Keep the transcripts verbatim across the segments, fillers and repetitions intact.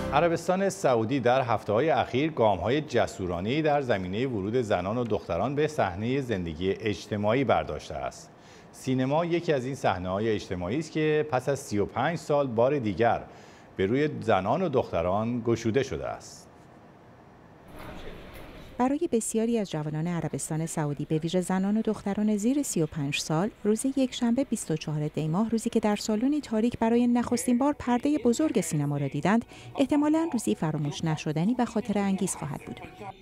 عربستان سعودی در هفته‌های اخیر گام‌های جسورانه‌ای در زمینه ورود زنان و دختران به صحنه زندگی اجتماعی برداشته است. سینما یکی از این صحنه‌های اجتماعی است که پس از سی و پنج سال بار دیگر به روی زنان و دختران گشوده شده است. برای بسیاری از جوانان عربستان سعودی به ویژه زنان و دختران زیر سی و پنج سال، روز یکشنبه بیست و چهارم دی ماه، روزی که در سالنی تاریک برای نخستین بار پرده بزرگ سینما را دیدند، احتمالاً روزی فراموش نشدنی و خاطره انگیز خواهد بود.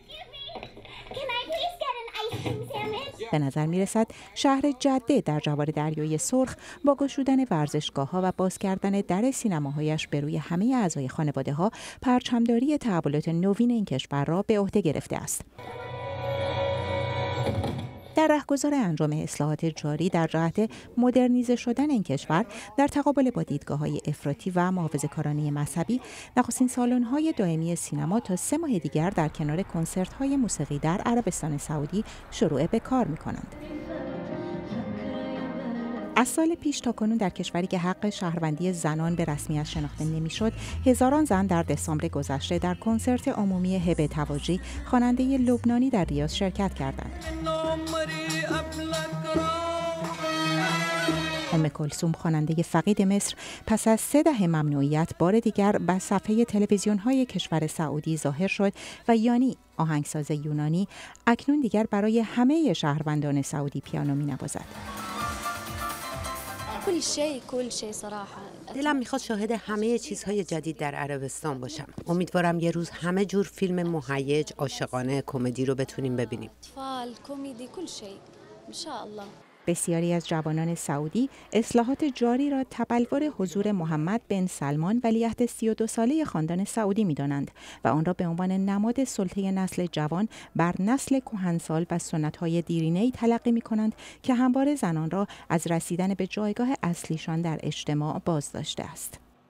به نظر می رسد شهر جده در جوار دریای سرخ با گشودن ورزشگاه‌ها و باز کردن در سینماهایش به روی همه اعضای خانواده‌ها پرچمداری تحولات نوین این کشور را به عهده گرفته است. در رهگذار انجام اصلاحات جاری در جهت مدرنیزه شدن این کشور در تقابل با دیدگاه‌های افراطی و محافظه‌کارانه مذهبی، نخستین سالن‌های دائمی سینما تا سه ماه دیگر در کنار کنسرت‌های موسیقی در عربستان سعودی شروع به کار می‌کنند. از سال پیش تا کنون در کشوری که حق شهروندی زنان به رسمیت شناخته نمیشد، هزاران زن در دسامبر گذشته در کنسرت عمومی هبه تواجی، خواننده لبنانی در ریاض شرکت کردند. ام کلثوم، خواننده فقید مصر، پس از سه دهه ممنوعیت بار دیگر بر صفحه تلویزیون‌های کشور سعودی ظاهر شد و یانی، آهنگساز یونانی، اکنون دیگر برای همه شهروندان سعودی پیانو می‌نوازد. کل شی کل شی صراحه. دلم میخواد شاهد همه چیزهای جدید در عربستان باشم. امیدوارم یه روز همه جور فیلم مهیج، عاشقانه، کمدی رو بتونیم ببینیم. اطفال، کمدی، کل شی. ان شاء الله. بسیاری از جوانان سعودی اصلاحات جاری را تبلور حضور محمد بن سلمان، ولیعهد سی و دو ساله خاندان سعودی می‌دانند و آن را به عنوان نماد سلطه نسل جوان بر نسل کهنسال و سنت‌های دیرینه‌ای تلقی می‌کنند که همواره زنان را از رسیدن به جایگاه اصلیشان در اجتماع باز داشته است.